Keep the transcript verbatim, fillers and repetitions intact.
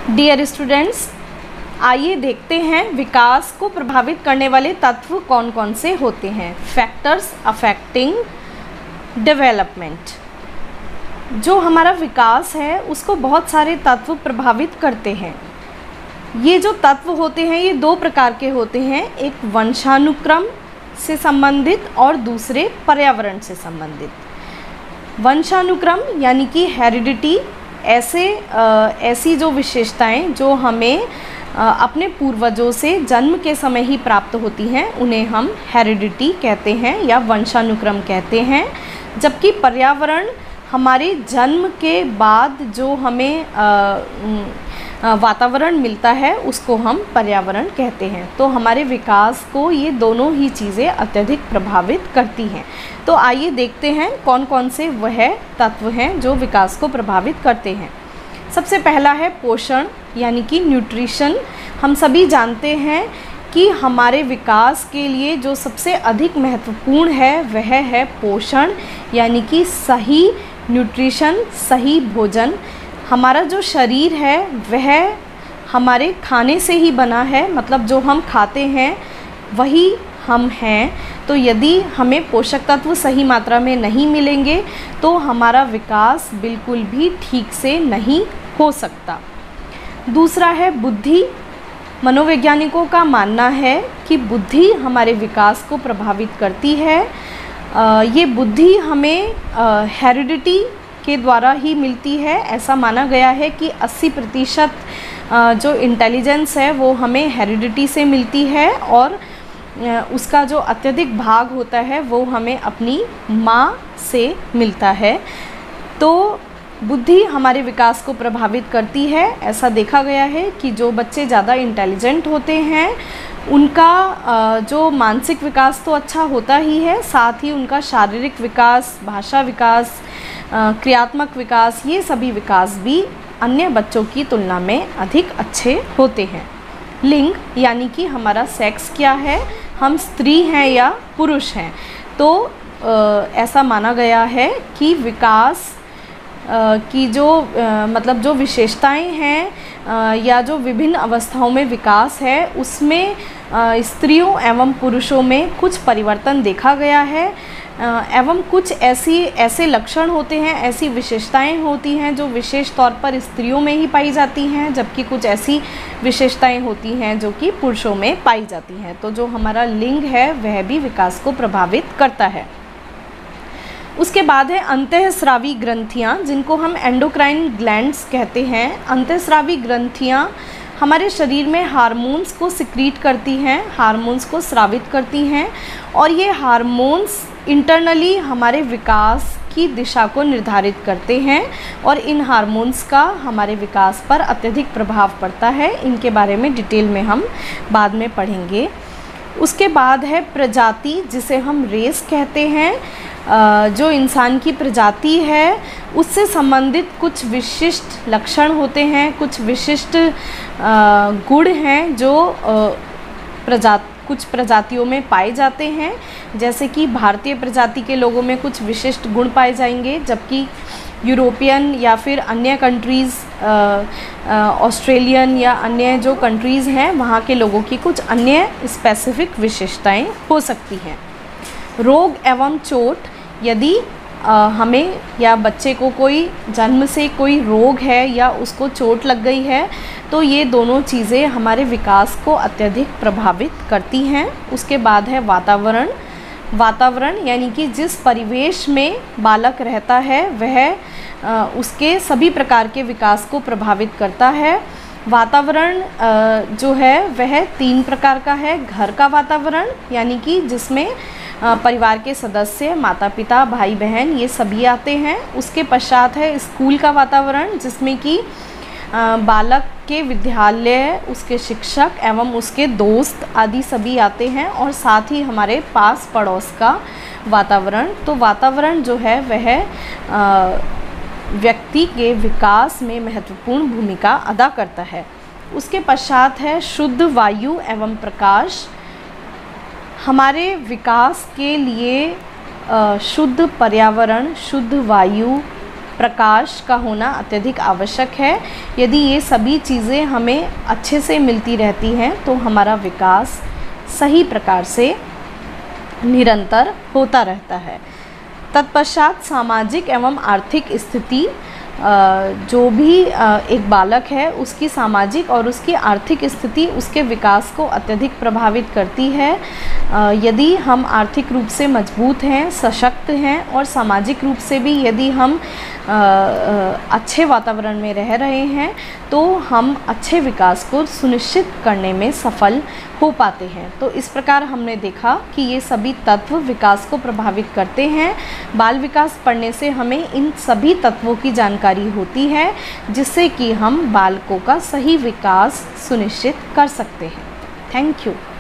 Dear students, आइए देखते हैं विकास को प्रभावित करने वाले तत्व कौन कौन से होते हैं। Factors affecting development. जो हमारा विकास है उसको बहुत सारे तत्व प्रभावित करते हैं। ये जो तत्व होते हैं ये दो प्रकार के होते हैं, एक वंशानुक्रम से संबंधित और दूसरे पर्यावरण से संबंधित। वंशानुक्रम यानी कि हेरिडिटी, ऐसे आ, ऐसी जो विशेषताएं जो हमें आ, अपने पूर्वजों से जन्म के समय ही प्राप्त होती हैं उन्हें हम हेरिडिटी कहते हैं या वंशानुक्रम कहते हैं। जबकि पर्यावरण हमारे जन्म के बाद जो हमें आ, वातावरण मिलता है उसको हम पर्यावरण कहते हैं। तो हमारे विकास को ये दोनों ही चीज़ें अत्यधिक प्रभावित करती हैं। तो आइए देखते हैं कौन कौन से वह तत्व हैं जो विकास को प्रभावित करते हैं। सबसे पहला है पोषण यानी कि न्यूट्रिशन। हम सभी जानते हैं कि हमारे विकास के लिए जो सबसे अधिक महत्वपूर्ण है वह है पोषण यानी कि सही न्यूट्रिशन, सही भोजन। हमारा जो शरीर है वह हमारे खाने से ही बना है, मतलब जो हम खाते हैं वही हम हैं। तो यदि हमें पोषक तत्व सही मात्रा में नहीं मिलेंगे तो हमारा विकास बिल्कुल भी ठीक से नहीं हो सकता। दूसरा है बुद्धि। मनोवैज्ञानिकों का मानना है कि बुद्धि हमारे विकास को प्रभावित करती है। आ, ये बुद्धि हमें हेरिडिटी के द्वारा ही मिलती है। ऐसा माना गया है कि अस्सी प्रतिशत जो इंटेलिजेंस है वो हमें हेरिडिटी से मिलती है और उसका जो अत्यधिक भाग होता है वो हमें अपनी माँ से मिलता है। तो बुद्धि हमारे विकास को प्रभावित करती है। ऐसा देखा गया है कि जो बच्चे ज़्यादा इंटेलिजेंट होते हैं उनका जो मानसिक विकास तो अच्छा होता ही है, साथ ही उनका शारीरिक विकास, भाषा विकास, क्रियात्मक विकास, ये सभी विकास भी अन्य बच्चों की तुलना में अधिक अच्छे होते हैं। लिंग यानी कि हमारा सेक्स क्या है, हम स्त्री हैं या पुरुष हैं। तो आ, ऐसा माना गया है कि विकास आ, की जो आ, मतलब जो विशेषताएं हैं आ, या जो विभिन्न अवस्थाओं में विकास है उसमें आ, स्त्रियों एवं पुरुषों में कुछ परिवर्तन देखा गया है एवं कुछ ऐसी ऐसे लक्षण होते हैं, ऐसी विशेषताएं होती हैं जो विशेष तौर पर स्त्रियों में ही पाई जाती हैं, जबकि कुछ ऐसी विशेषताएं होती हैं जो कि पुरुषों में पाई जाती हैं। तो जो हमारा लिंग है वह भी विकास को प्रभावित करता है। उसके बाद है अंतःस्रावी ग्रंथियाँ, जिनको हम एंडोक्राइन ग्लैंड्स कहते हैं। अंतःस्रावी ग्रंथियाँ हमारे शरीर में हार्मोन्स को सिक्रीट करती हैं, हार्मोन्स को स्रावित करती हैं और ये हार्मोन्स इंटरनली हमारे विकास की दिशा को निर्धारित करते हैं और इन हार्मोन्स का हमारे विकास पर अत्यधिक प्रभाव पड़ता है। इनके बारे में डिटेल में हम बाद में पढ़ेंगे। उसके बाद है प्रजाति, जिसे हम रेस कहते हैं। जो इंसान की प्रजाति है उससे संबंधित कुछ विशिष्ट लक्षण होते हैं, कुछ विशिष्ट गुण हैं जो प्रजा कुछ प्रजातियों में पाए जाते हैं। जैसे कि भारतीय प्रजाति के लोगों में कुछ विशिष्ट गुण पाए जाएंगे, जबकि यूरोपियन या फिर अन्य कंट्रीज़, ऑस्ट्रेलियन या अन्य जो कंट्रीज़ हैं वहाँ के लोगों की कुछ अन्य स्पेसिफिक विशेषताएं हो सकती हैं। रोग एवं चोट, यदि आ, हमें या बच्चे को कोई जन्म से कोई रोग है या उसको चोट लग गई है तो ये दोनों चीज़ें हमारे विकास को अत्यधिक प्रभावित करती हैं। उसके बाद है वातावरण। वातावरण यानी कि जिस परिवेश में बालक रहता है वह आ, उसके सभी प्रकार के विकास को प्रभावित करता है। वातावरण जो है वह तीन प्रकार का है। घर का वातावरण यानी कि जिसमें परिवार के सदस्य, माता पिता, भाई बहन ये सभी आते हैं। उसके पश्चात है स्कूल का वातावरण, जिसमें कि बालक के विद्यालय, उसके शिक्षक एवं उसके दोस्त आदि सभी आते हैं और साथ ही हमारे पास पड़ोस का वातावरण। तो वातावरण जो है वह व्यक्ति के विकास में महत्वपूर्ण भूमिका अदा करता है। उसके पश्चात है शुद्ध वायु एवं प्रकाश। हमारे विकास के लिए शुद्ध पर्यावरण, शुद्ध वायु प्रकाश का होना अत्यधिक आवश्यक है। यदि ये सभी चीज़ें हमें अच्छे से मिलती रहती हैं तो हमारा विकास सही प्रकार से निरंतर होता रहता है। तत्पश्चात सामाजिक एवं आर्थिक स्थिति, जो भी एक बालक है उसकी सामाजिक और उसकी आर्थिक स्थिति उसके विकास को अत्यधिक प्रभावित करती है। यदि हम आर्थिक रूप से मजबूत हैं, सशक्त हैं और सामाजिक रूप से भी यदि हम अच्छे वातावरण में रह रहे हैं तो हम अच्छे विकास को सुनिश्चित करने में सफल हो पाते हैं। तो इस प्रकार हमने देखा कि ये सभी तत्व विकास को प्रभावित करते हैं। बाल विकास पढ़ने से हमें इन सभी तत्वों की जानकारी होती है जिससे कि हम बालकों का सही विकास सुनिश्चित कर सकते हैं। Thank you.